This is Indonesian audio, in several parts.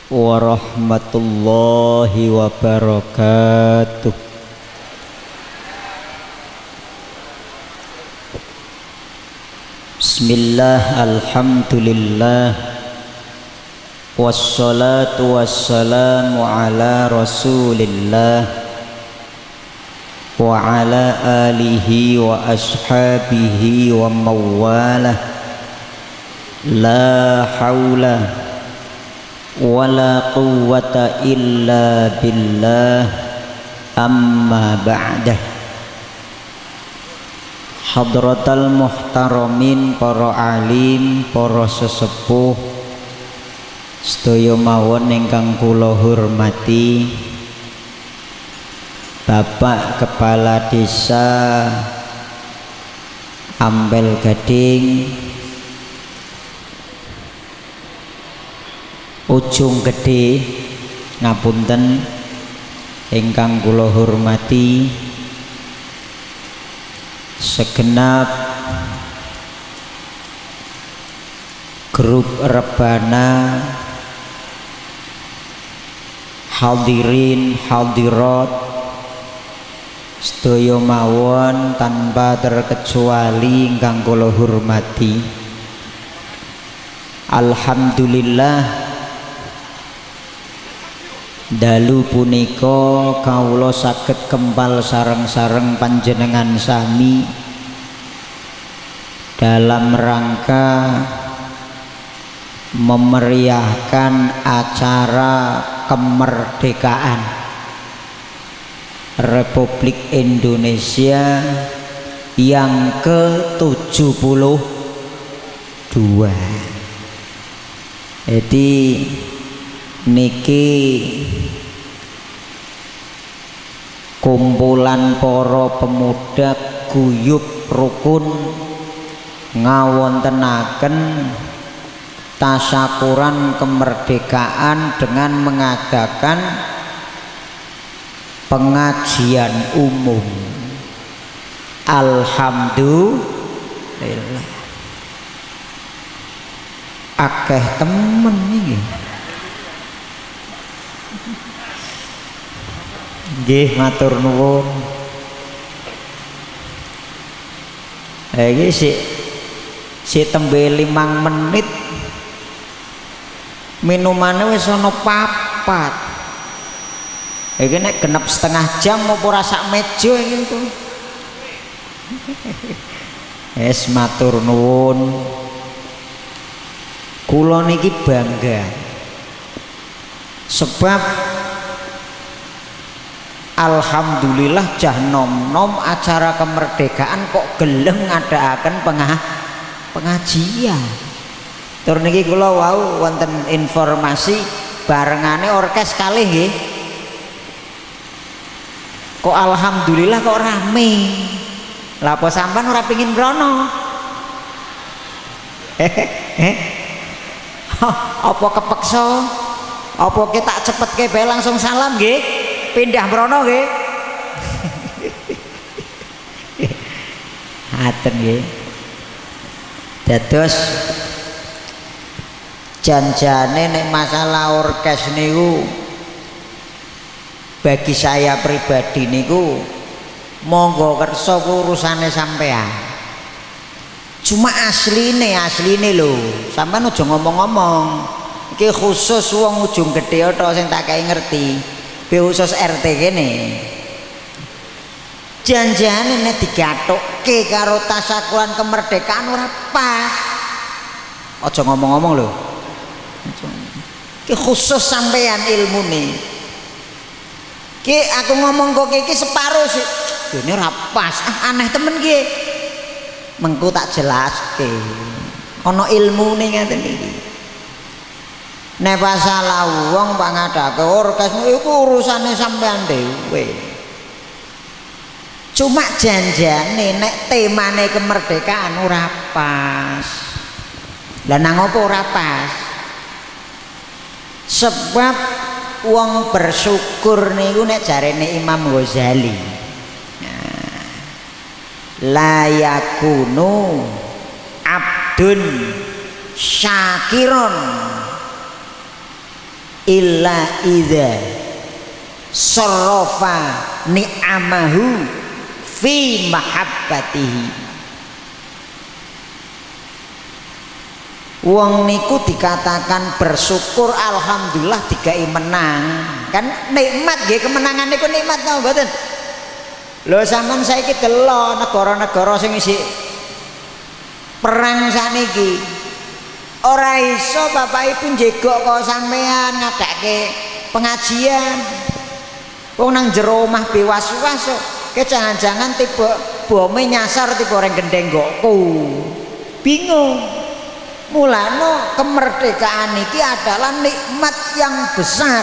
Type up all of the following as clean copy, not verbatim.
warahmatullahi wabarakatuh. Bismillah, alhamdulillah, wassalatu wassalamu ala rasulillah wa ala alihi wa ashabihi wa mawalah. La hawla wala quwwata illa billah, amma ba'dah. Hadratal muhtaramin, para alim, para sesepuh sedaya mawon ingkang kula hormati, Bapak Kepala Desa Ampel Gading Ujung Gede, ngapunten, ingkang kula hormati segenap grup rebana, hadirin hadirat sedaya mawon tanpa terkecuali ingkang kula hormati. Alhamdulillah, dalu punika kawula saged kempal sareng-sareng panjenengan sami dalam rangka memeriahkan acara kemerdekaan Republik Indonesia yang ke-72. Jadi niki kumpulan para pemuda guyub rukun ngawontenaken tasyakuran kemerdekaan dengan mengadakan pengajian umum. Alhamdulillah, akeh temen iki. Nggih, matur nuwun. Iki si tembe 5 menit minumane wis ana 4. Iki nek genep setengah jam apa ora sak meja iki to. Wis matur nuwun. Kula niki bangga sebab alhamdulillah jah nom-nom acara kemerdekaan kok gelem ngadakaken pengajian. Tur niki kula wau wonten informasi barengane orkes kalih nggih. Kok alhamdulillah kok rame. Lah apa sampean ora pengin mrono? Apa kepeksa? Apa ki tak cepetke bae langsung salam nggih? Pindah mrono nggih. Ngaten nggih. Dados janjane nek masalah orkes niku bagi saya pribadi niku monggo kersa urusane sampean. Cuma asline lho, sampean aja ngomong-ngomong. Iki khusus wong Ujung Gede tok sing tak kei ngerti. Khusus RT kene. Janjane nek digathukke karo tasyakuran kemerdekaan ora pas. Aja ngomong-ngomong lho. Iki khusus sampean ilmune. Ki aku ngomong kok iki separo sih. Dene ora pas. Aneh temen ki. Mengko tak jelaske. Ana ilmune ngeten iki. Nek masalah wong pak ngadake orkes iku urusane sampean dhewe. Cuma janjane nek temane kemerdekaan ora pas. Lah nang apa ora pas? Sebab wong bersyukur niku nek jarene Imam Ghazali. La yakunu abdun syakiron illa idza sarrafa ni'amahu fi mahabbatihi. Wong niku dikatakan bersyukur alhamdulillah dikai menang. Kan nikmat nggih, kemenangan niku nikmat napa mboten? Lho sampean saiki delok negara-negara sing isih perang saniki. Ora iso bapak ibu njegok kok sampean ngadake pengajian. Wong nang jero omah bewas-was kok. Ke jangan-jangan tipe bome nyasar tipe orang gendeng gokku. Bingung. Mulane kemerdekaan iki adalah nikmat yang besar.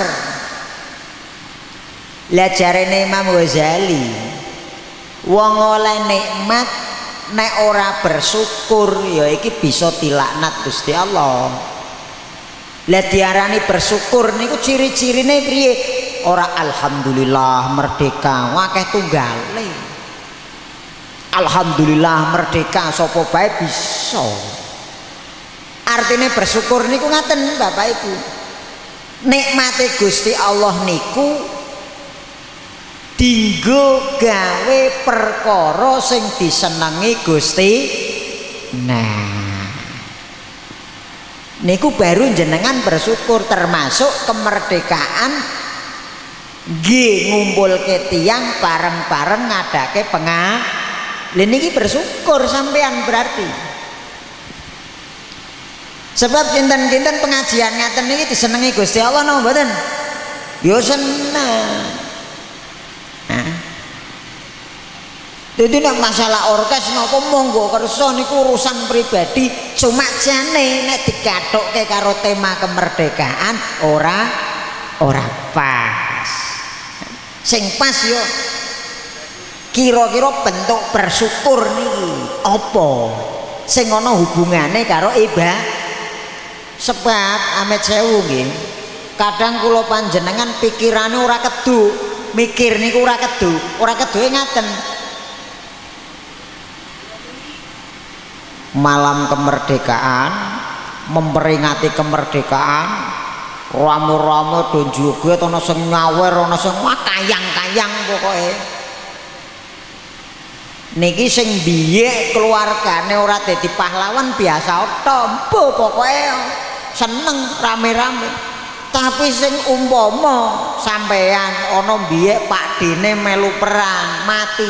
Lah jarene Imam Ghazali, wong oleh nikmat nek ora bersyukur ya iki bisa dilaknat Gusti Allah. Lah diarani bersyukur niku ciri-cirine piye? Ora alhamdulillah merdeka akeh tunggale. Alhamdulillah merdeka sapa bae bisa. Artinya bersyukur niku ngaten Bapak Ibu. Nikmate Gusti Allah niku dinggo gawe perkara sing disenengi Gusti. Nah, niku baru jenengan bersyukur, termasuk kemerdekaan nggih ngumpulke tiyang bareng-bareng ngadake lha niki bersyukur sampean berarti. Sebab kinten-kinten pengajian ngaten niki disenengi Gusti Allah napa mboten? Ya seneng. Jadi nek masalah orkes napa monggo kersa niku urusan pribadi, cuma jane nek digathukke karo tema kemerdekaan ora pas. Sing pas yo kira-kira bentuk bersyukur niki apa sing ana hubungane karo ibadah. Sebab Amit Sewu nggih, kadang kula panjenengan pikirane ora kedu, mikir niku ora keduwe ngaten. Malam kemerdekaan, memperingati kemerdekaan, rame-rame do joget ana sing nyawer, ana sing kayang-kayang pokoke. Niki sing biye keluargane ora dadi pahlawan biasa tombo pokoke seneng rame-rame. Tapi sing umpama sampean ana biye pakdene melu perang mati.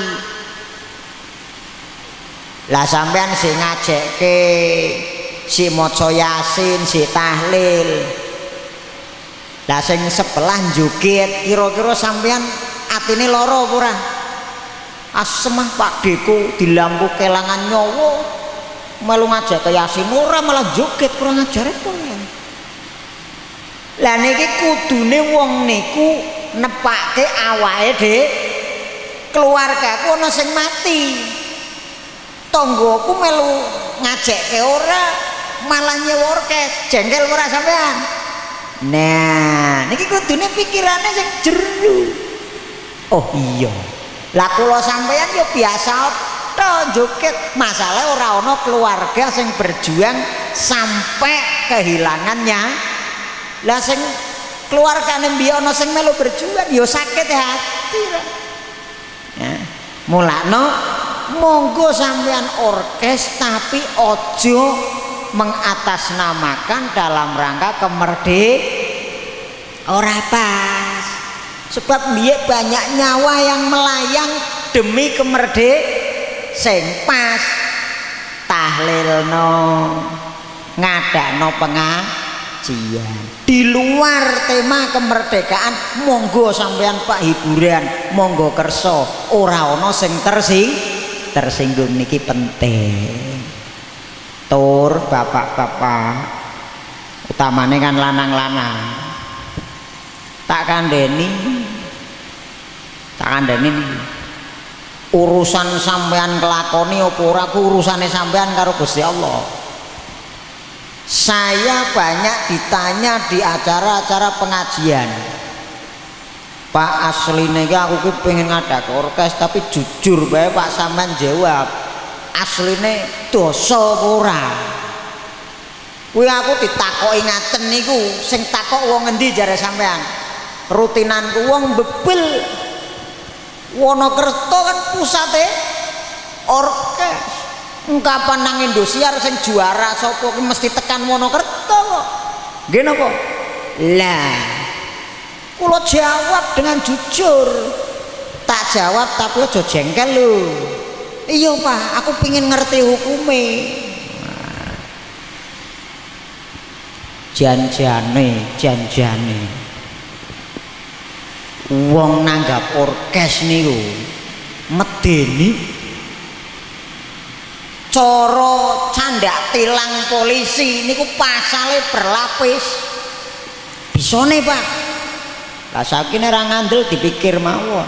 Lah sampean sing ngajekke si maca Yasin, si tahlil. Lah sing sebelah joget kira-kira sampean atine lara apa ora? Asemah Pak Deku di lampu kelangan nyawa melu ngajak ke Yasin ora malah joget kurang ajar apa ya. Lah niki kudune wong niku nepake awake dhek keluargaku ana sing mati. Tonggoku melu ngajekke ora malah nyewa orkes jengkel ora sampean. Nah, niki kudune pikirane sing jero. Oh iya. Lah kula sampeyan yo biasa to joget, masalah ora ana keluarga sing berjuang sampai kehilangannya. Lah sing keluargane mbiyen ana sing melu berjuang yo sakit hati. Ya, mulane monggo sampeyan orkes tapi ojo mengatasnamakan dalam rangka kemerdekaan. Ora pas. Sebab biye banyak nyawa yang melayang demi kemerdekaan. Sing pas tahlilno ngadakno pengajian di luar tema kemerdekaan. Monggo sampean Pak hiburan, monggo kerso ora ana sing tersinggung niki penting. Tur bapak-bapak utamane kan lanang-lanang tak kandheni urusan sampean kelakoni apa ora ku urusane sampean karo Gusti Allah. Saya banyak ditanya di acara-acara pengajian, Pak asline iki aku ki pengen ngadak orkes tapi jujur bae Pak sampean jawab asline dosa apa ora. Kuwi aku ditakoki ngaten niku, sing takok wong endi jare sampean? Rutinanku wong bebel. Wonokerto kan pusate orkes. Kapan nang Indosiar sing juara sapa ki mesti tekan Wonokerto kok. Nggih napa? Lah, kula jawab dengan jujur. Tak jawab tapi aja jengkel lho. Iya Pak, aku pingin ngerti hukume. Janjane wong nanggap orkes niku medeni cara candak tilang polisi niku pasale berlapis. Bisane Pak. Lah saiki nek ra ngandel dipikir mawon.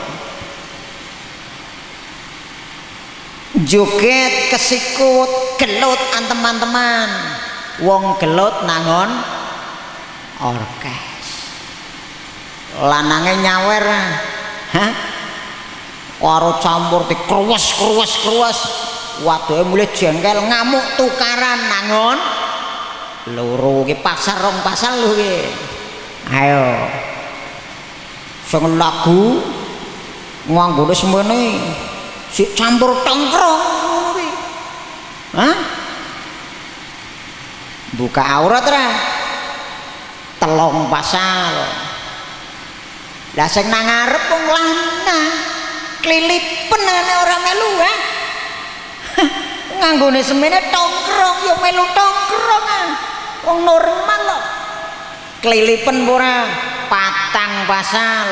Joget kesikut gelut teman-teman. Wong gelut nangon orkes. Lanange nyawer. Hah? Karo campur dikruwes. Waduhe mulih jengkel ngamuk tukaran nangon loro ki pasar rong pasar lho ki. Ayo. Sing lagu nganggone semene sik campur tongkrong kuwi. Hah? Buka aurat ra. Telong pasal. Lah sing nang ngarep wong lanang klilipen ora melu ha. Nganggone semene tongkrong ya melu tongkrong ah. Wong normal lho. Klilipen ora patang pasal.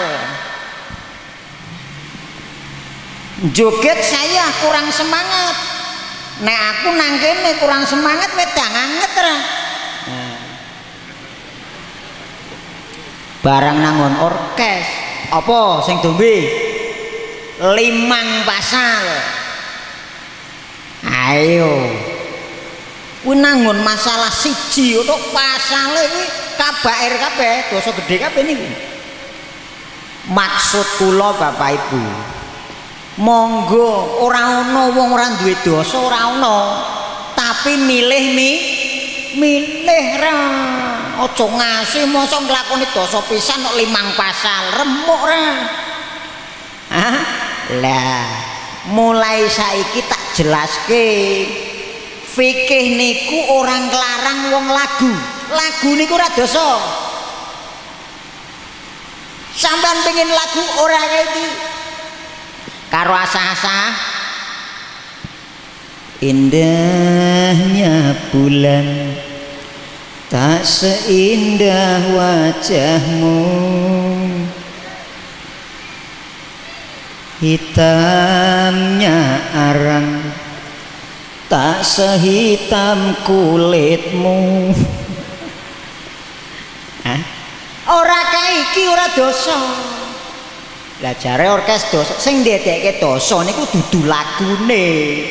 Joget saya kurang semangat. Nek aku nang kene kurang semangat wedang anget ra. Barang nangon orkes apa sing dombe 5 pasal. Ayo kuwi nangon masalah siji untuk pasale kuwi kabair kabeh dosa gedhe kabeh niku. Maksud kula Bapak Ibu, monggo ora ana wong ora duwe dosa ora ana, tapi milih ra. Aja ngasih mosok nglakoni dosa pisan kok 5 pasal remuk ra. Hah? Lah, mulai saiki tak jelaske. Fikih niku orang nglarang wong lagu. Lagu niku ora dosa. Sampeyan pengin lagu ora kaya iki. Karo asah-asah indahnya bulan tak seindah wajahmu, hitamnya arang tak sehitam kulitmu. Hah? Ora kae iki ora dosa. Lah jare orkes dosa, sing ndadekake dosa niku dudu lagune.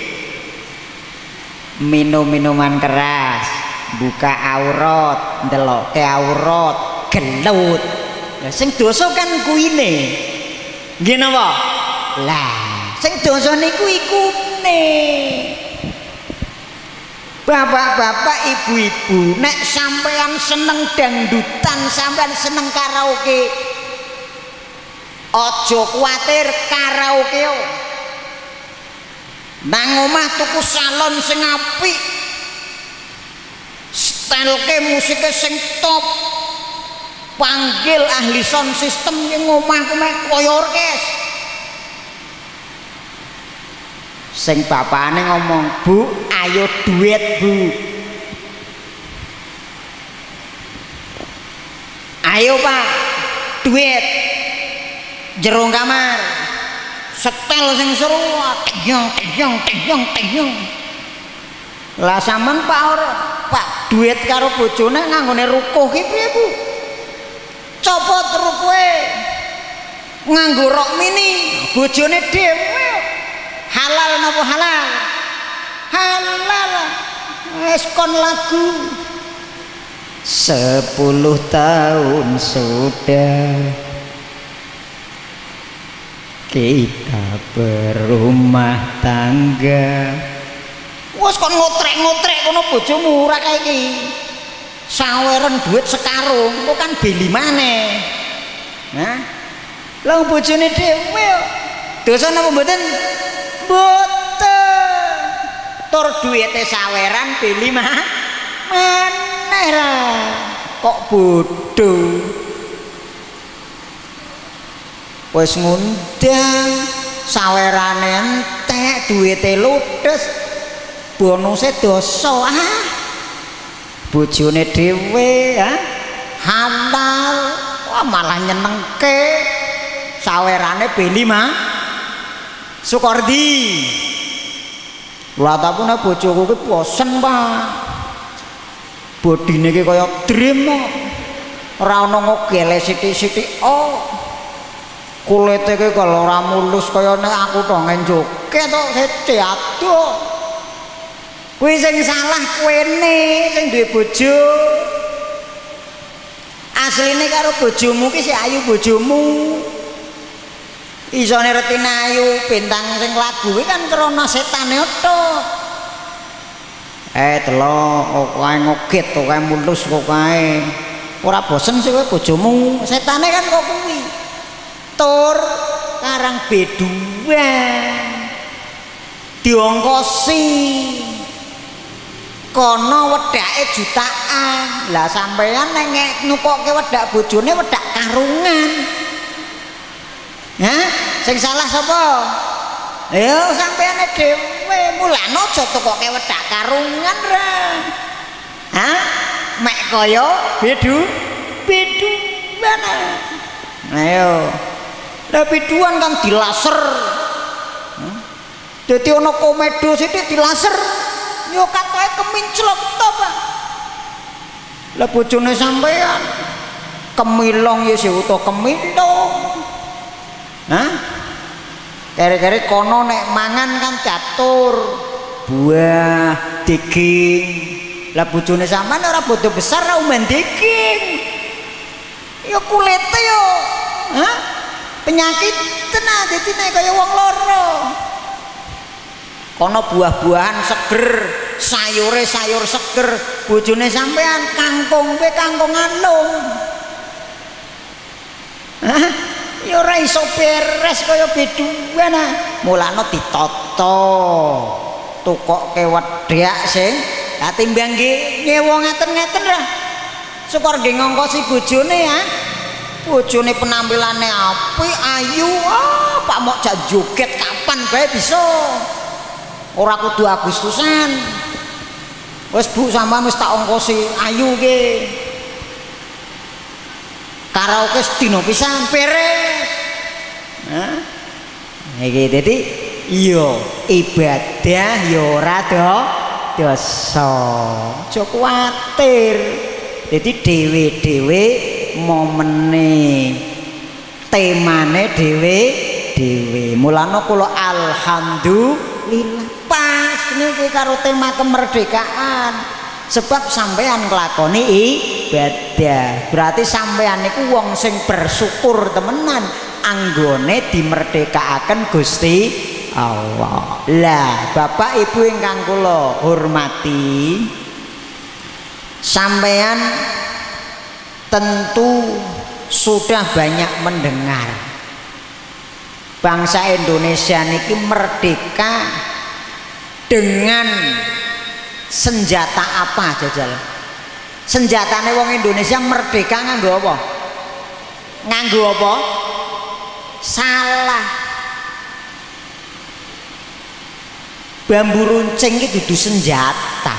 Minum-minuman keras, buka aurat, ndelokke aurat, gelut. Lah sing dosa kan kuine. Nggih napa? Lah, sing dosa niku ikune. Bapak-bapak, ibu-ibu, nek sampean seneng dangdutan, sampean seneng karaoke, ojo kuatir karaoke. Nang omah tuku salon sing apik, styleke musike sing top, panggil ahli sound system ning omahku mek kaya orkes. Sing bapakane ngomong, "Bu, ayo duet, Bu. Ayo Pak, duet. Jero kamar. Setel sing seru, teyong. Lah sampean Pak duet karo bojone nganggone rukuh ki piye, Bu? Copot rukuhe. Nganggo rok mini, bojone dhewe. Halal napa halal? Halal. Wis kon lagu. 10 tahun sudah kita berumah tangga. Wes kon ngotrek-ngotrek kono bojomu ora kae iki. Saweran duit sekarung kok kan beli maneh. Nah, lha bojone dhewe dosa napa mboten? Mboten. Tur duwite saweran beli maneh ra. Kok bodoh. Wis ngundang sawerane entek duwite ludes bonuse dosa. Bojone dhewe halal malah nyenengke sawerane beli Sukordi. Lah tapune bojoku ki bosen, Pak. Bodine ki kaya dream kok. Ora ana ngogele sithik-sithik. Kulite ki kalau ora mulus kaya nek aku to ngenjoke to sithik aduh. Kuwi sing salah kuwene sing duwe bojo. Asline karo bojomu ki sik ayu bojomu. Isone Retina Ayu bintang sing lagu kuwi kan krana setane tok. Delok kae ngoget to kae mulus kok kae. Ora bosen sih kowe bojomu. Setane kan kok kuwi. Tur karang beduan. Diongkosi. Kono wedake jutaan. Lah sampeyan nek nukokke wedak bojone wedak karungan. Sing salah sapa? Ya sampeyan dhewe. Mulane aja tukokke wedak karungan ra. Mek kaya beduan. Ayo. Lah beduan kan dilaser. Dadi ana komedo sithik dilaser. Yo katoke keminclok to, Pak. Lah bojone sampean kemilong ya seutuh kemilong. Kere-kere kono nek mangan kan catur buah daging. Lah bojone sampean ora bodo besar ora umen daging. Ya kulite yo. Penyakit tenan dadi nek kaya wong loro. Kono buah-buahan seger, sayur seger, bojone sampean kangkung pe kangkung alung. Ya ora iso beres kaya beduan. Mulane ditata. Tukokke wedhak sing timbang nyewa ngeten-ngeten ra. Syukur nggih ngongkosi bojone Bojone penampilane apik, ayu. Pak mok jak joget kapan bae bisa. Ora kudu Agustusan. Wis Bu sampean wis tak ongkosi ayu ki. Karaoke sedina pisan beres. Iki dadi iya ibadah ya ora dosa. Aja kuwatir. Dadi dhewe-dhewe momene temane dhewe-dhewe. Mulane kula alhamdulillah pas niki karo tema kemerdekaan. Sebab sampean nglakoni ibadah. Berarti sampean niku wong sing bersyukur temenan anggone dimerdekakaken Gusti Allah. Lah, Bapak Ibu ingkang kula hormati, sampean tentu sudah banyak mendengar bangsa Indonesia niki merdeka dengan senjata apa jajal? Senjatane wong Indonesia merdeka nganggo apa? Nganggo apa? Salah. Bambu runcing iki dudu senjata.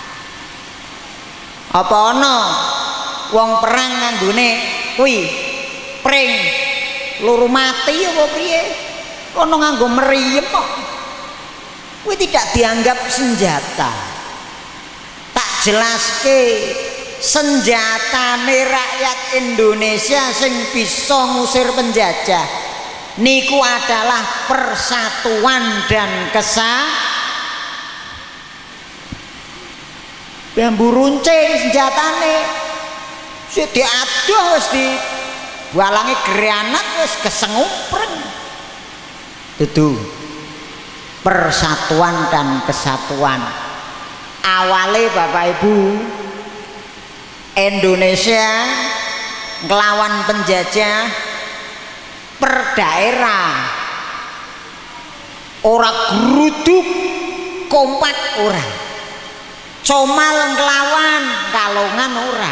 Apa ana wong perang nganggone kuwi pring loro mati apa piye? Kono nganggo meriem kok. Kuwi tidak dianggap senjata. Tak jelaske senjatane rakyat Indonesia sing bisa ngusir penjajah niku adalah persatuan dan bambu runcing senjatane sik diadoh wis dibalangi granat wis kesengupren. Dudu persatuan dan kesatuan. Awale Bapak Ibu Indonesia ngelawan penjajah per daerah, ora geruduk kompak ora, comal ngelawan kalongan ora.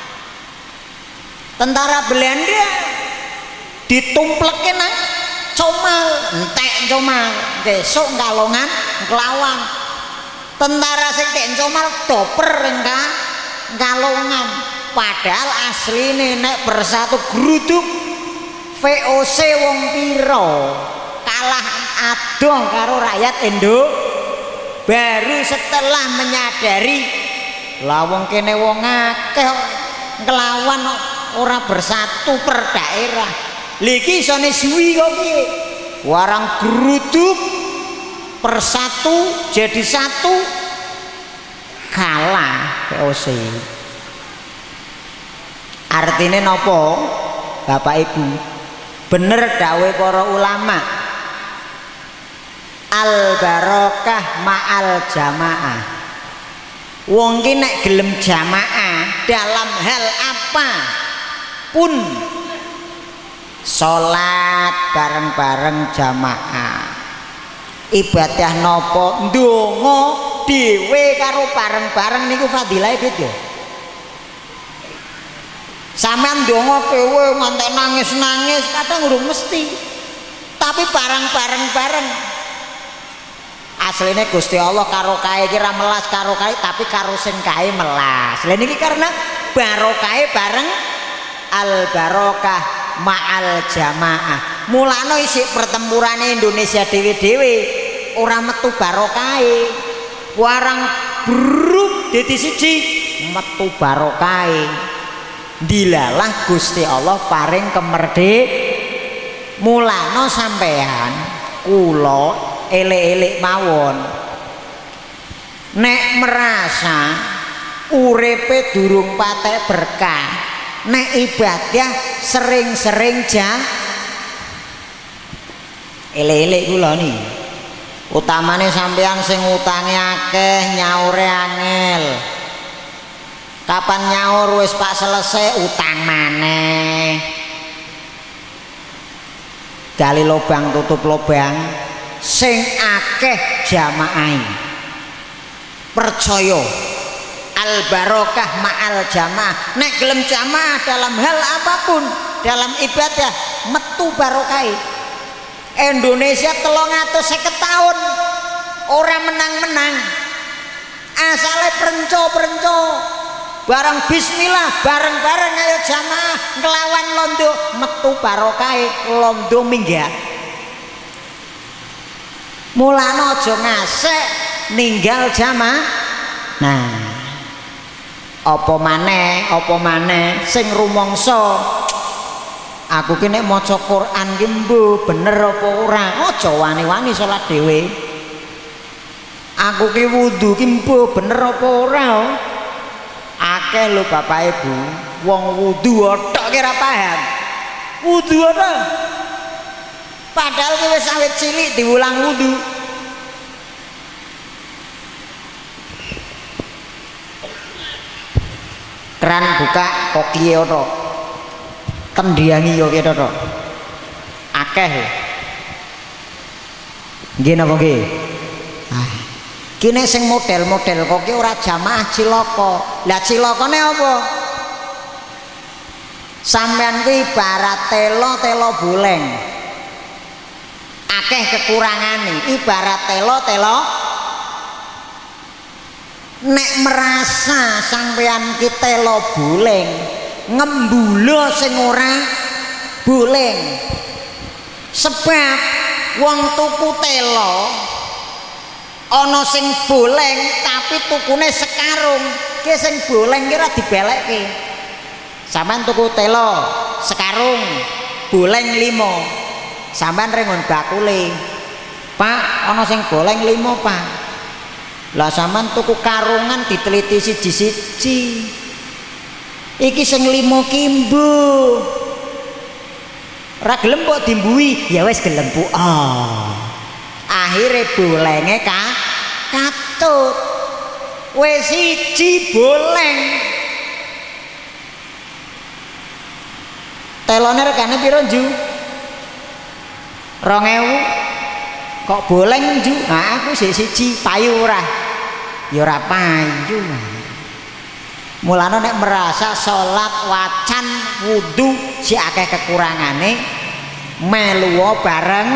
Tentara Belanda ditumplekin nang comal, entek comal, besok kalongan ngelawan. Tentara sing tek comal doper engka kalongan, padahal asline nek bersatu geruduk VOC wong piro kalah adoh karo rakyat Indo. Baru setelah menyadari lah wong kene wong akeh ngelawan ora bersatu per daerah, liki isone suwi kok piye warang geruduk persatu jadi satu kalah VOC. Artinya nopo Bapak Ibu, bener dawe para ulama, al barokah ma'al jamaah. Wong ki nek gelem jamaah dalam hal apa pun, salat bareng-bareng jamaah, ibadah nopo ndonga dhewe karo bareng-bareng niku fadilahe beda. Sampeyan ndonga dhewe ngantek nangis-nangis kadang urung mesti, tapi bareng-bareng aslinya Gusti Allah karo kae kira melas karo kae, tapi karo sing kae melas. Lha niki karena barokahe bareng, al barokah ma'al jamaah. Mulane isih pertempurane Indonesia dhewe-dhewe ora metu barokahe, warang bruk dadi siji metu barokahe. Dilalah Gusti Allah paring mulane sampean kula elek-elek mawon, nek merasa uripe durung patek berkah, nek ibadah sering-sering elek-elek kula nih, utamane sampean sing utange akeh nyaure angel. Kapan nyaur wis pak selesai utang maneh, gali lubang tutup lubang. Sing akeh jamaah, percaya al barokah ma'al jamaah. Nek gelem jamaah dalam hal apapun, dalam ibadah metu barokai. Indonesia 350 tahun orang menang-menang, asale perenco-perenco bareng bismillah bareng-bareng ayo jamaah ngelawan londo metu barokai, londo minggat. Mulane aja ngasek ninggal jamaah. Nah, apa maneh sing rumangsa aku ki nek maca Quran ki mbuh bener apa ora, aja wani-wani salat dhewe. Aku ki wudu ki mbuh bener apa ora. Akeh lho Bapak Ibu wong wudu tok ki ora paham. Wudu ora. Padahal ki wis awit cilik diulang wudu. Keran buka kok kiye to. Tendiangi yo kene to. Akeh. Nggih napa nggih? Ah. Kene sing model-model kok ki ora jamaah cilaka. Lah cilakane apa? Sampeyan kuwi ibarat telo boleng. Akeh kekurangane, ibarat telo nek merasa sampeyan ki telo boleng, ngembulo sing ora boleng. Sebab wong tuku telo ana sing boleng tapi tukune sekarung, ki sing boleng ki ora dibelekke. Sampeyan tuku telo sekarung boleng 5, sampeyan rengon bakule, Pak ana sing boleng 5 Pak. Lah sampeyan tuku karungan diteliti siji-siji, iki sing 5 ki mbuh ora gelem kok dimbuhi, ya wis gelem Bu. Akhire bolenge katut wis siji boleng Telone regane piro Ju? 2000. Kok boleng Ju? Nah aku siji payu ora. Ya ora payu. Mulane nek merasa salat wacan wudu si akeh kekurangane melu bareng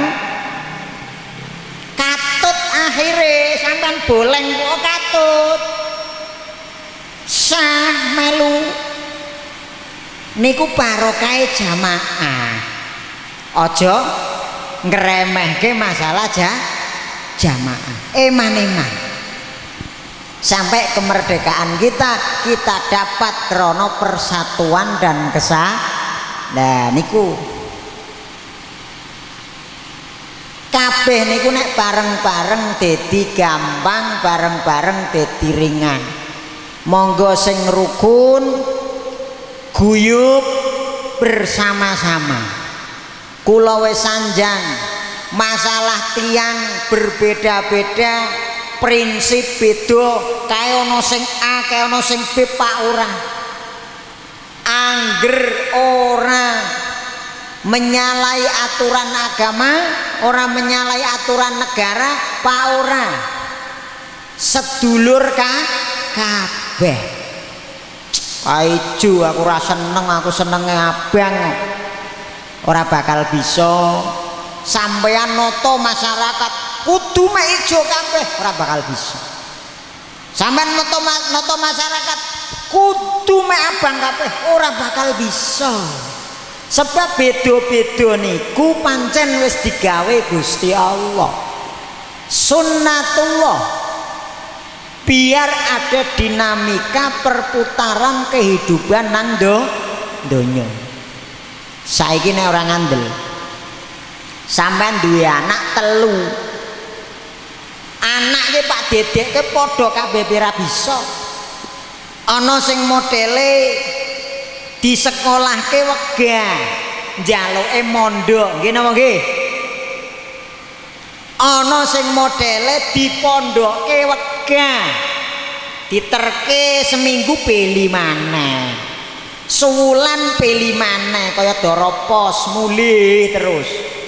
katut akhire sampean boleng kok katut. Sah melu niku barokah jamaah. Aja ngremehke masalah jamaah. Eman-eman. Sampai kemerdekaan kita dapat krono persatuan dan nah niku kabeh niku nek bareng-bareng dadi gampang, bareng-bareng dadi ringan. Monggo sing rukun guyub bersama-sama. Kula wis sanjang masalah tiang berbeda-beda, prinsip beda, kae ana sing A, kae ana sing B, Pak ora. Angger ora menyalahi aturan agama, ora menyalahi aturan negara, Pak ora. Sedulur kabeh. Aiju aku ora seneng, aku senenge abang. Ora bakal bisa sampeyan noto masyarakat kudu mek ijo kabeh, ora bakal bisa. Sampeyan noto masyarakat kudu mek abang kabeh, ora bakal bisa. Sebab beda-beda niku pancen wis digawe Gusti Allah. Sunnatullah. Biar ada dinamika perputaran kehidupan nang donya. Saiki nek ora ngandel. Sampeyan duwe anak telu. Anake Pak Dedek ke padha kabeh ora bisa. Ana sing modele disekolahke wegah, njaluke mondok, nggih napa nggih? Ana sing modele dipondokke wegah, diterke seminggu beli maneh, sewulan beli maneh, kaya dara pos mulih terus.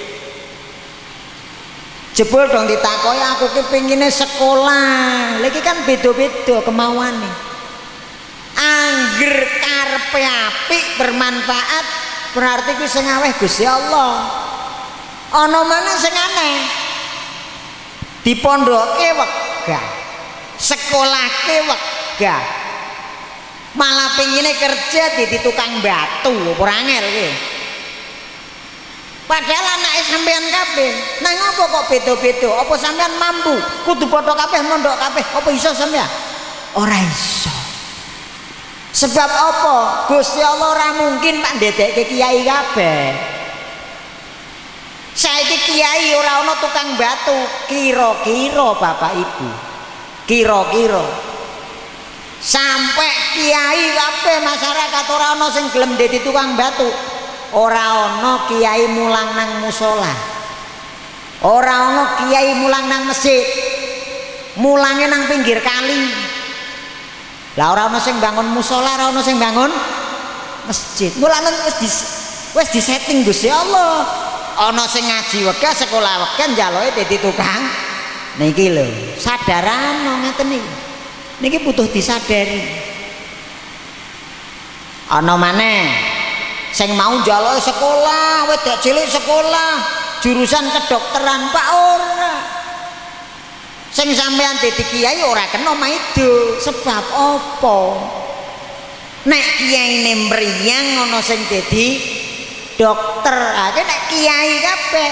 Jebul dong ditakoki aku ki pengine sekolah. Lha iki kan beda-beda kemauane. Angger karepe apik bermanfaat berarti kuwi sing aweh Gusti Allah. Ana maneh sing aneh. Dipondokke wegah. Sekolahke wegah. Malah pengine kerja di tukang batu, ora angel kuwi. Padahal anake sampean kabeh. Nang apa kok beda-beda? Apa sampean mampu kudu padha kabeh mondok kabeh? Apa iso sampean? Ora iso. Sebab apa? Gusti Allah ora mungkin Pak ndedekke kiai kabeh. Saiki kiai ora ana tukang batu, kira-kira Bapak Ibu. Kira-kira sampai kiai kabeh masyarakat ora ana sing gelem dadi tukang batu. Ora ana kiai mulang nang musola, ora ana kiai mulang nang masjid, mulange nang pinggir kali. Lah ora ana sing bangun musola, ora ana sing bangun masjid. Mulane wis disetting Gusti Allah. Ana sing ngaji wegah, sekolah wegah, njaluke dadi tukang. Niki lho, sadarana ngeten niki. Niki butuh disadari. Ana maneh sing mau njaluk sekolah, wedok cilik sekolah, jurusan kedokteran, Pak ora. Sing sampean dadi kiai ora kena maido, sebab apa? Nek kiyaine mriyang ana sing dadi dokter, akeh nek kiai kabeh.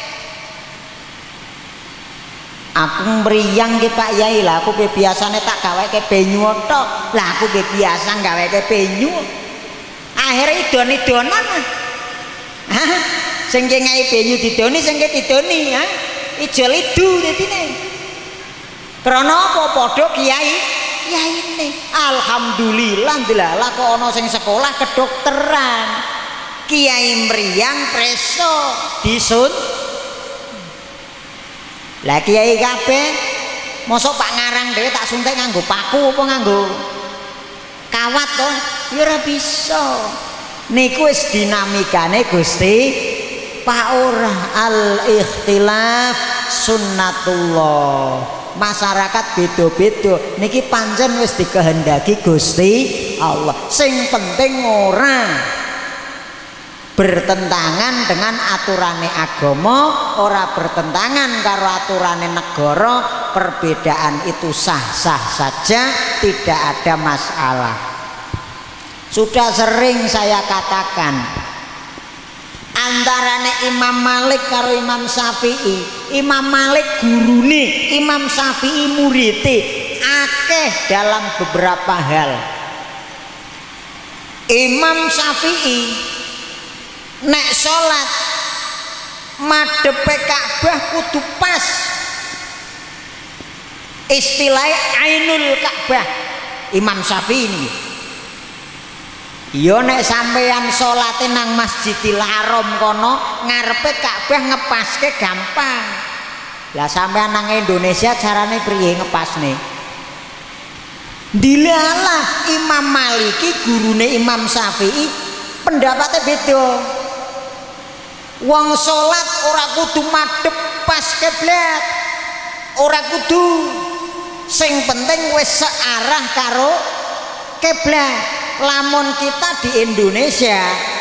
Aku mriyang ki Pak Yai, lah aku biasane tak gaweke banyu tok. Lah aku biasa gaweke banyu. Akhirnya idon-idonan. Sing ngai banyu didoni, sing didoni, ha? Ijol idu dadine. Krana apa padha kiyaine. Alhamdulillah ndilalah kok ana sing sekolah kedokteran. Kiai mriyang preso disun. Lah kiai kabeh mosok Pak ngarang dhewe tak suntik nganggo paku apa nganggo kawat to? Ya ora bisa. niku wis dinamikane Gusti Pak ora. Al ikhtilaf sunnatullah. Masyarakat beda-beda niki pancen wis dikehendaki Gusti Allah. Sing penting ora bertentangan dengan aturane agama, ora bertentangan karo aturane negara. Perbedaan itu sah-sah saja, tidak ada masalah. Sudah sering saya katakan, antarane Imam Malik karo Imam Syafi'i. Imam Malik gurune, Imam Syafi'i murite, akeh dalam beberapa hal. Imam Syafi'i nek salat madhepe Ka'bah kudu pas, istilahnya ainul Ka'bah. Imam Syafi'i ini yo nek sampeyan salate nang Masjidil Haram kono ngarepe Ka'bah ngepaske gampang. Lah sampeyan nang Indonesia carane priye ngepasne? Dilalah Imam Maliki gurune Imam Syafi'i pendapatnya beda. Wong salat ora kudu madhep pas kiblat, ora kudu, sing penting wis searah karo kiblat. Lamun kita di Indonesia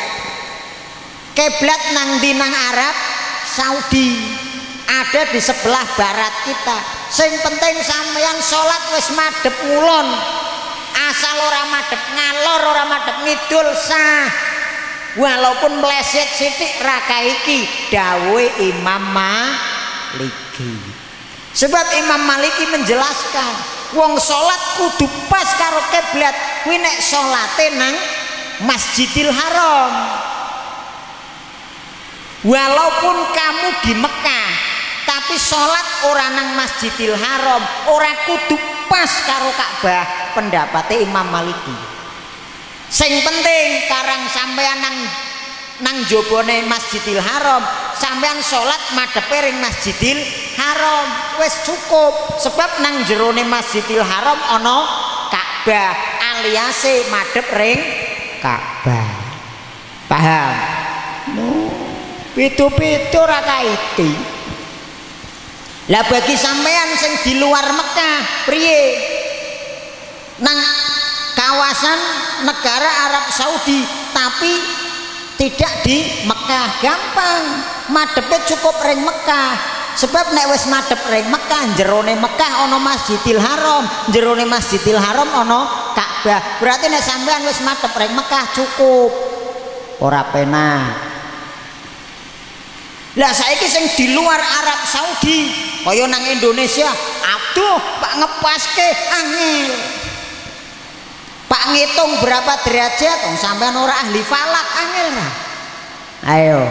kiblat nang di nang Arab Saudi, ada di sebelah barat kita. Sing penting sampeyan salat wis madhep ngulon, asal ora madhep ngalor, ora madhep ngidul sah. Walaupun meleset sithik raka iki dawuhe Imam Maliki. Sebab Imam Maliki menjelaskan wong salat kudu pas karo kiblat kuwi nek salate nang Masjidil Haram. Walaupun kamu di Mekah tapi salat ora nang Masjidil Haram, ora kudu pas karo Ka'bah. Pendapatnya Imam Maliki. Sing penting karang sampeyan nang jobone Masjidil Haram, sampeyan salat madhepe ring Masjidil Haram wis cukup. Sebab nang jerone Masjidil Haram ana Ka'bah, aliase madhep ring Ka'bah. Paham? Pitu-pitu ra kaiti. Lah bagi sampeyan sing di luar Mekah priye? Nang kawasan negara Arab Saudi tapi tidak di Mekah, gampang madhepe cukup ring Mekah. Sebab nek wis madhep ring Mekah, jerone Mekah ana Masjidil Haram, jerone Masjidil Haram ana Ka'bah. Berarti nek sampean wis madhep ring Mekah cukup, ora penak. Lah saiki sing di luar Arab Saudi kaya nang Indonesia, aduh Pak ngepaske angel. Pak ngitung berapa derajat, sampean ora ahli falak angel ra. Ayo.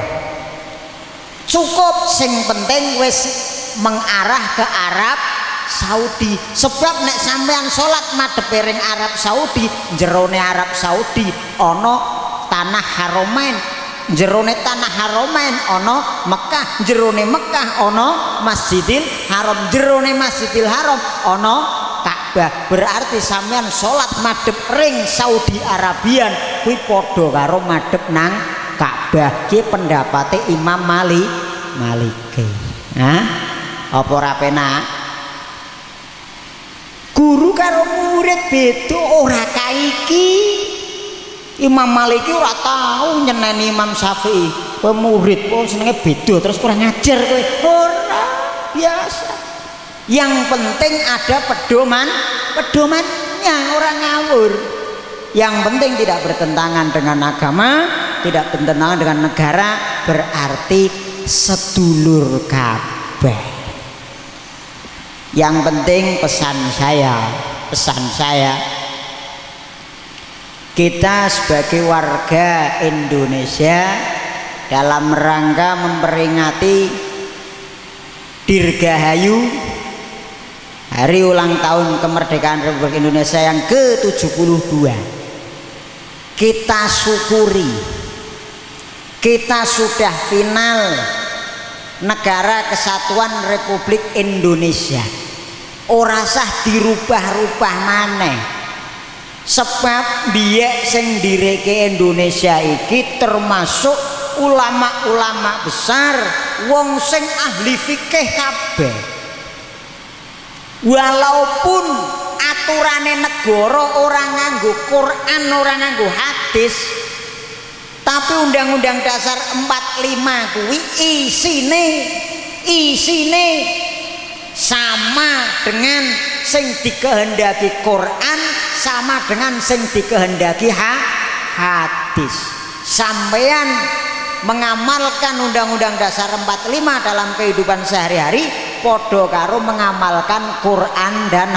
Cukup sing penting wis mengarah ke Arab Saudi. Sebab nek sampean salat madhepe ring Arab Saudi, jerone Arab Saudi ana tanah Haromain. Jerone tanah Haromain ana Mekah, jerone Mekah ana Masjidil Haram, jerone Masjidil Haram ana Ka'bah. Berarti sampean salat madhep ring Saudi Arabian kuwi padha karo madhep nang Ka'bah. Ki pendapate Imam Maliki. Hah? Apa ora penak? Guru karo murid beda ora kaiki. Imam Maliki ora tahu nyeneni Imam Syafi'i. Pemurid kok senenge beda terus kurang ngajar kowe. Ora, biasa. Yang penting ada pedomannya, orang ngawur. Yang penting tidak bertentangan dengan agama, tidak bertentangan dengan negara, berarti sedulur kabeh. Yang penting pesan saya, kita sebagai warga Indonesia dalam rangka memperingati Dirgahayu, hari ulang tahun kemerdekaan Republik Indonesia yang ke-72, kita syukuri kita sudah final Negara Kesatuan Republik Indonesia. Ora sah dirubah-rubah maneh. Sebab biye sing direke Indonesia iki termasuk ulama-ulama besar, wong sing ahli fikih kabeh. Walaupun aturane negara ora nganggo Quran, ora nganggo hadis, tapi Undang-Undang Dasar 45 kuwi isine sama dengan sing dikehendaki Quran, sama dengan sing dikehendaki hadis. Sampeyan mengamalkan Undang-Undang Dasar 45 dalam kehidupan sehari-hari padha karo mengamalkan Quran dan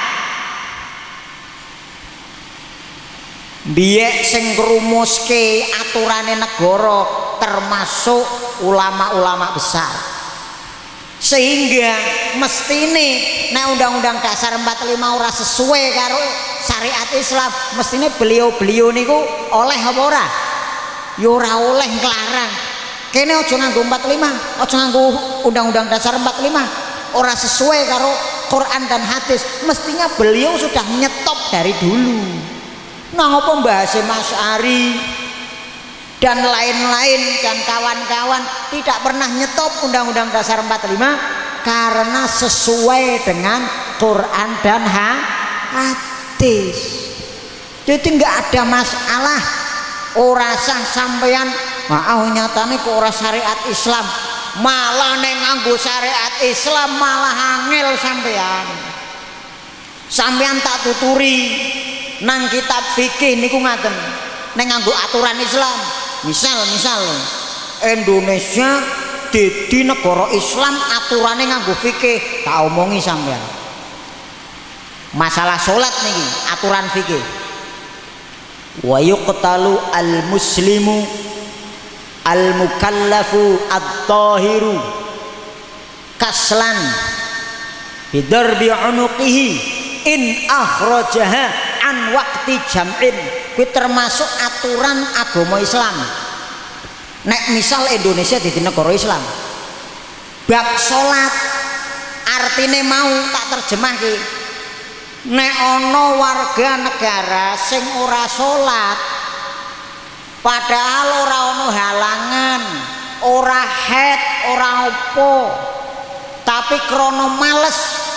biye sing ngrumuske aturane negara termasuk ulama-ulama besar. Sehingga mestine nek Undang-Undang Dasar 45 ora sesuai karo syariat Islam, mestine beliau-beliau niku oleh apa ora? Ya ora oleh nglarang. Kene aja nganggo 45, aja nganggo Undang-Undang Dasar 45. Ora sesuai karo Quran dan hadis. Mestinya beliau sudah nyetop dari dulu. Nah, apa bahas Mas Ari dan lain-lain dan kawan-kawan tidak pernah nyetop Undang-Undang Dasar 45 karena sesuai dengan Quran dan hadis. Jadi nggak ada masalah. Ora sah sampeyan nyatane kok ora syariat Islam, malah nek nganggo syariat Islam malah angel sampeyan. Sampeyan tak tuturi nang kitab fikih niku ngaten. Nek nganggo aturan Islam, misal Indonesia dadi negara Islam, aturane nganggo fikih, tak omongi sampeyan. Masalah salat niki aturan fikih. Wa yuqtalu al-muslimu al-mukallafu at-tahiru kaslan bidarbi unuqihi in akhrajaha an waqti jam'in. Kuwi termasuk aturan agama Islam. Nek misal Indonesia di negara Islam, bab salat artine mau tak terjemahke. Nek ana warga negara sing ora salat, padahal ora ana halangan, ora haid, ora apa, tapi krana males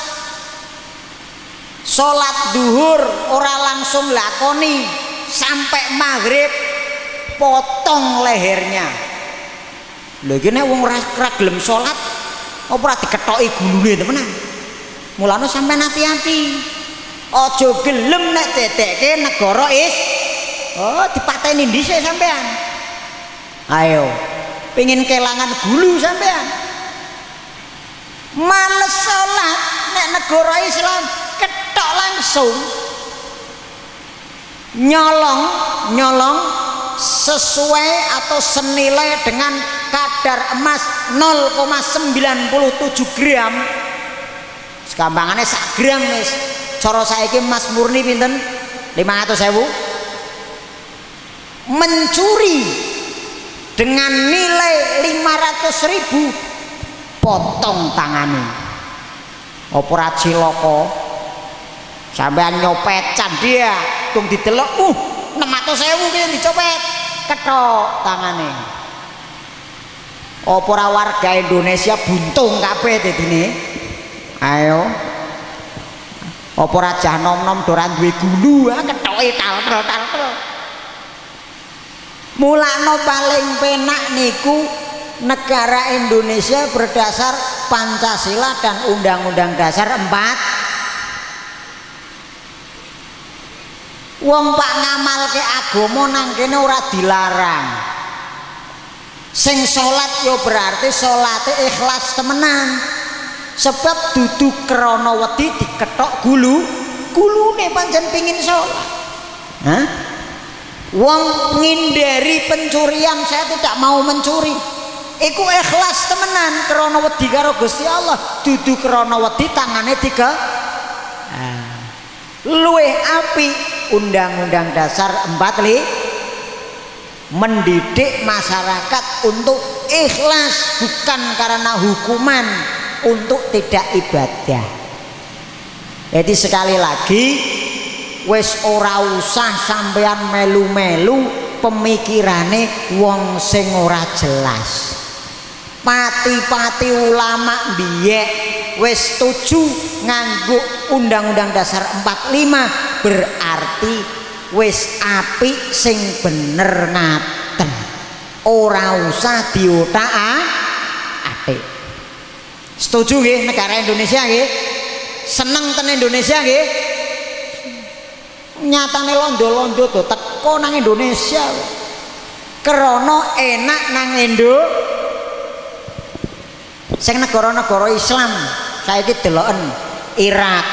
salat duhur ora langsung lakoni sampai maghrib, potong lehernya. Lha iki nek wong ora gelem salat apa ora dikethoki gulune temenan. Mulane sampean hati-hati. Aja gelem nek dedekke negara dipateni dhisik sampean. Ayo, pengin kelangan gulu sampean. Males salat nek negara Islam ketok langsung. Nyolong sesuai atau senilai dengan kadar emas 0,97 gram. Sekambangannya sak gram wis. Cara saiki emas murni pinten? 500.000. Mencuri dengan nilai 500.000, potong tangane. Apa ora cilaka? Sampean nyopetan dia, tung didelok, 600.000 ki dicopet, ketok tangane. Apa ora warga Indonesia buntung kabeh dadine? Ayo. Apa rajah nom-nom ora duwe gulu, kethoke taltel. Mulane paling penak niku negara Indonesia berdasar Pancasila dan Undang-Undang Dasar 4. Wong pak ngamalke agama nang kene ora dilarang. Sing salat yo berarti salate ikhlas temenan. Sebab dudu krana wedi dikethok gulune pancen pengin salat. Wong ngindari pencurian, saya tidak mau mencuri. Iku ikhlas temenan krana wedi karo Gusti Allah, dudu krana wedi tangane luwih apik Undang-Undang Dasar 45 mendidik masyarakat untuk ikhlas, bukan karena hukuman untuk tidak ibadah. Jadi sekali lagi wis ora usah sampean melu-melu pemikirane wong sing ora jelas. Pati-pati ulama biyen wis setuju nganggo Undang-Undang Dasar 45 berarti wis apik sing bener ngaten. Ora usah diotak-atik. Setuju nggih negara Indonesia nggih? Seneng ten Indonesia nggih? Nyatane londo-londo to teko nang Indonesia. Krana enak nang sing negara-negara Islam saiki deloken Irak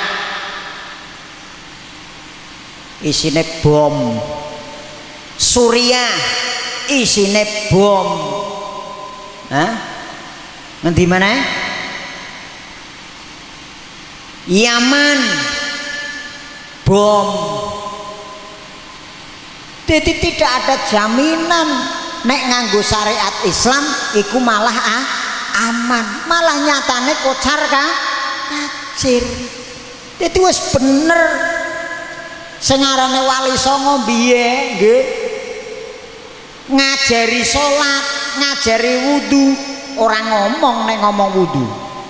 isine bom, Suriah isine bom, ngendi maneh? Yaman bom. Jadi tidak ada jaminan nek nganggo syariat Islam iku malah aman, malah nyatane kocar kacir. Jadi wis bener sing arane Wali Songo biyen nggih ngajari salat, ngajari wudu, ora ngomong nek ngomong wudu.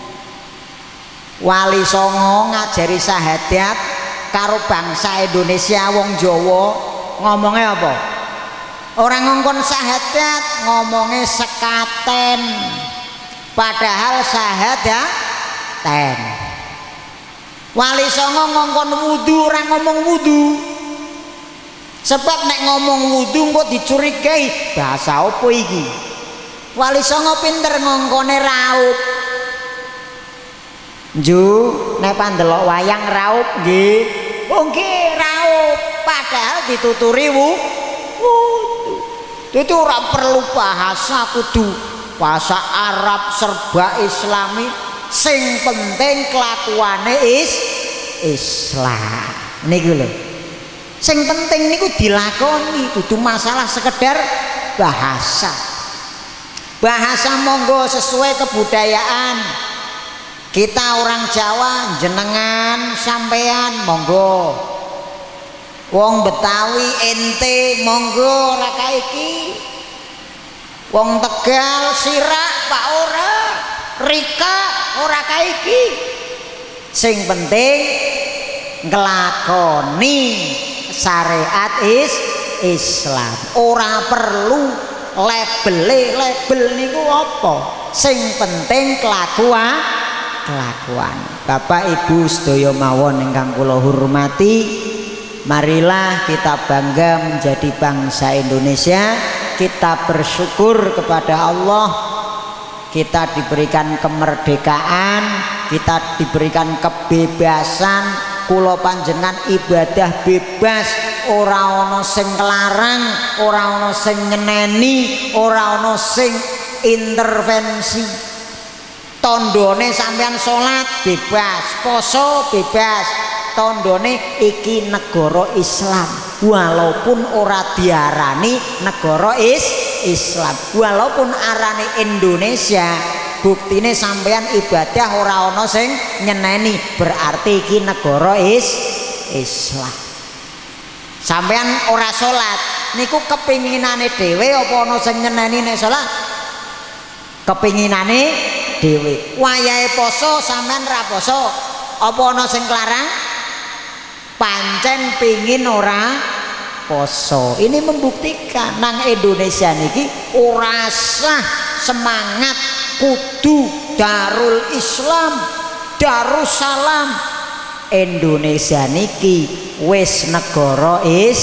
Wali Songo ngajari syahadat karo bangsa Indonesia wong Jawa ngomongnya apa? Orang ngongkon syahadat ngomongnya sekaten, padahal syahadaten. Wali Songo ngongkon wudu orang ngomong wudu, sebab nek ngomong wudu kok dicurigai bahasa apa iki? Wali Songo pinter ngongkone raup. Ju nek pandelok wayang raup nggih. Oh nggih raup, padahal dituturi wudu. Itu ora perlu bahasa kudu bahasa Arab serba Islami, sing penting kelakuane Islam. Niku lho. Sing penting niku dilakoni, dudu masalah sekedar bahasa. Bahasa monggo sesuai kebudayaan. Kita orang Jawa jenengan sampean monggo, wong Betawi ente monggo ora kaiki, wong Tegal sirak pak ora, Rika ora kaiki. Sing penting nglakoni syariat Islam. Ora perlu label niku apa, sing penting kelakuan. Bapak Ibu sedaya mawon ingkang kula hormati, marilah kita bangga menjadi bangsa Indonesia. Kita bersyukur kepada Allah, kita diberikan kemerdekaan, kita diberikan kebebasan. Kula panjenengan ibadah bebas, ora ana sing nglarang, ora ana sing nyeneni, ora ana sing intervensi. Tondone sampean salat bebas, poso bebas. Tondone iki negara Islam, walaupun ora diarani negara Islam, walaupun arane Indonesia, buktine sampean ibadah ora ana sing nyeneni, berarti iki negara Islam. Sampean ora salat niku kepinginane dhewe apa ana sing nyeneni nek salat? Kepinginane dhewe. Wayahe poso sampean ra poso, apa ana sing larang? Pancen pengin ora poso. Ini membuktikan nang Indonesia niki ora sah semangat kudu Darul Islam, Darussalam. Indonesia niki wis negara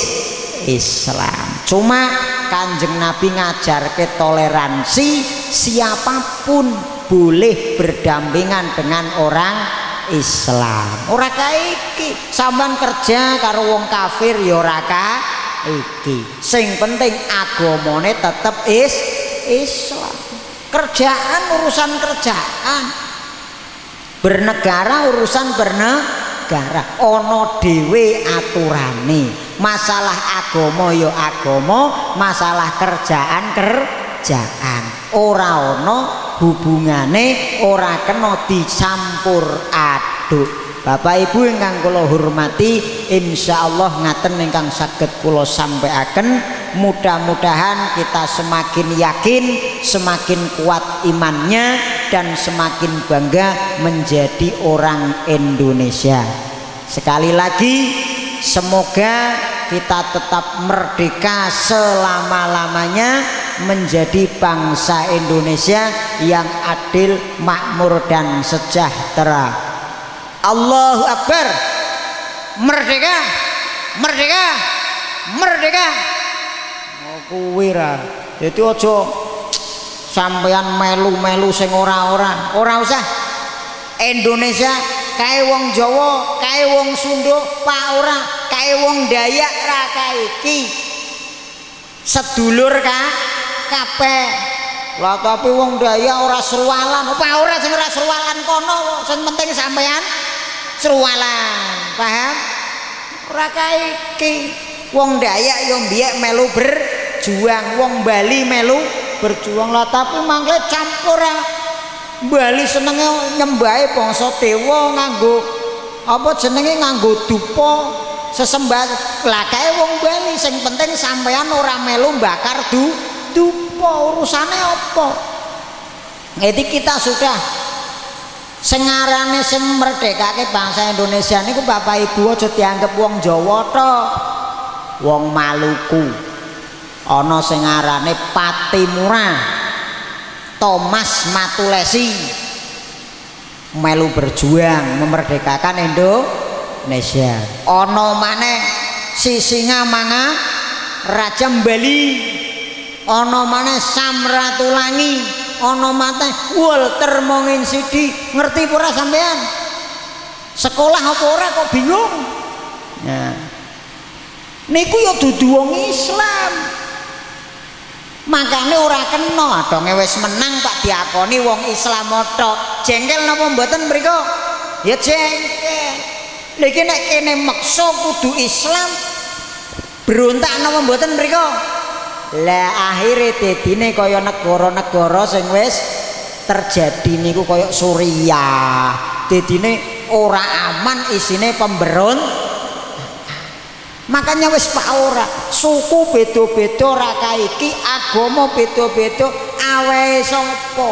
Islam. Cuma Kanjeng Nabi ngajarke toleransi, siapapun boleh berdampingan dengan orang Islam. Ora kaiki sampean kerja karo wong kafir ya ora kaiki. Sing penting agamane tetep Islam. Kerjaan urusan kerjaan, bernegara urusan bernegara, ana dhewe aturane. Masalah agama ya agama, masalah kerjaan kerjaan. Ora ana hubungane, ora kena dicampur aduk. kaduk. Bapak Ibu ingkang kula hormati, insyaallah ngaten ingkang saged kula sampaikan. Mudah-mudahan kita semakin yakin, semakin kuat imannya, dan semakin bangga menjadi orang Indonesia. Sekali lagi, semoga kita tetap merdeka selama-lamanya, menjadi bangsa Indonesia yang adil, makmur, dan sejahtera. Allahu Akbar. Merdeka, merdeka, merdeka. Oh kuwi ra. Dadi aja sampeyan melu-melu sing ora-ora. Ora usah. Indonesia kae wong Jawa, kae wong Sunda, pak ora, kae wong Dayak ra kae iki. Sedulur kabeh. Lah tapi wong Dayak ora serualan. Apa ora sing ora serualan kono, sing penting sampeyan serualan, paham? Ora kae iki wong Dayak yo mbiyek melu berjuang, wong Bali melu berjuang. Lah tapi mangke campur Bali senenge nyembahe bangsa dewa nganggo apa jenenge, nganggo dupa sesembah. Lah kae wong Bali sing penting sampeyan ora melu bakar dupa, urusane apa? Jadi kita sudah sengarane sing merdekake bangsa Indonesia niku Bapak Ibu aja dianggap wong Jawa tok, wong Maluku. Ana sing arane Patimura, Thomas Matulesi melu berjuang memerdekakan Indonesia. Ana maneh Sisingamanga Raja Bali, ana maneh Samratulangi, ana maneh Walter Monginsidi. Ngerti ora sampean? Sekolah apa ora kok bingung? Nah, niku ya dudu wong Islam. Makane ora kena donge wis menang Pak diakoni wong Islam tok. Jengkel napa mboten mriku? Ya jengkel. Lha iki nek kene meksa kudu Islam, berontak napa mboten mriku? Lah akhire dadine kaya negara-negara sing wis terjadi niku kaya Suriah. Dadine ora aman, isine pemberontak. Makanya wis pak ora, suku beda-beda ora kaiki, agama beda-beda, awehe sapa?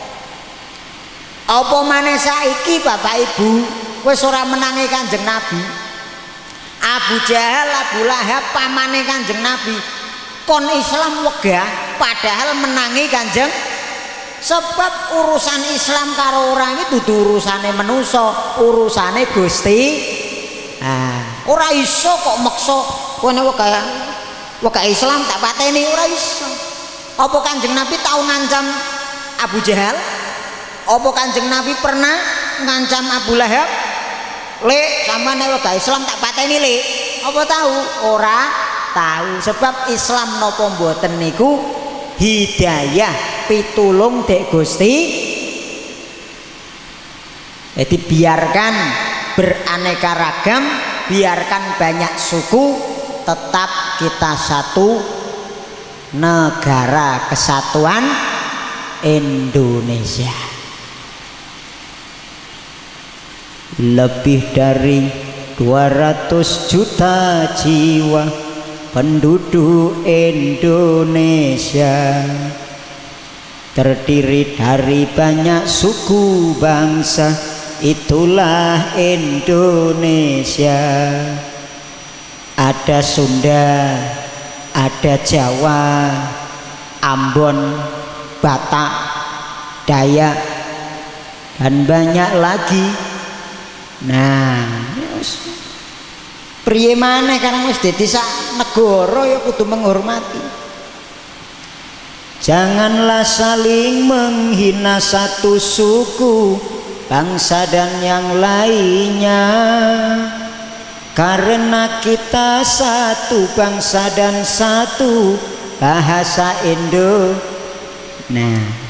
Apa maneh saiki Bapak Ibu wis ora menangi Kanjeng Nabi. Abu Jahal, Abu Lahab pamane Kanjeng Nabi. Kon Islam wegah padahal menangi Kanjeng. Sebab urusan Islam karo orang itu dudu urusane manusa, urusane Gusti. Ora iso kok maksa kowe wegah Islam tak pateni, ora iso. Apa Kanjeng Nabi tau ngancam Abu Jahal? Apa Kanjeng Nabi pernah ngancam Abu Lahab? Lek sampeyan wegah Islam tak pateni lek. Apa tahu? Ora tahu. Sebab Islam napa mboten niku hidayah pitulung dek Gusti. Jadi biarkan beraneka ragam, biarkan banyak suku, tetap kita satu negara kesatuan Indonesia. Lebih dari 200 juta jiwa penduduk Indonesia, terdiri dari banyak suku bangsa, itulah Indonesia. Ada Sunda, ada Jawa, Ambon, Batak, Dayak, dan banyak lagi. Nah, priye maneh karang wis dadi sak negara ya kudu menghormati. Janganlah saling menghina satu suku, bangsa dan yang lainnya, karena kita satu bangsa dan satu bahasa Indo. Nah,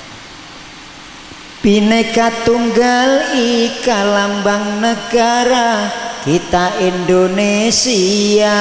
Bhinneka Tunggal Ika lambang negara kita Indonesia.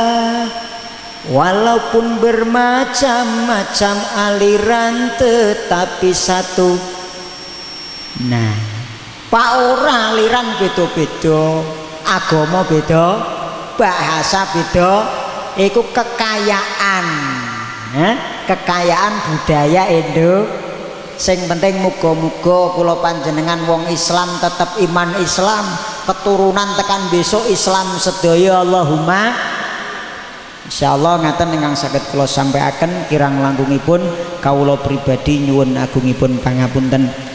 Walaupun bermacam-macam aliran tetapi satu. Nah, Pak ora aliran beda-beda, agama beda, bahasa beda, iku kekayaan. Kekayaan budaya Indo. Sing penting muga-muga kula panjenengan wong Islam tetep iman Islam, keturunan tekan besok Islam sedaya Allahumma. Insyaallah ngaten ingkang saged kula sampaikan kirang langkungipun kawula pribadi nyuwun agungipun pangapunten.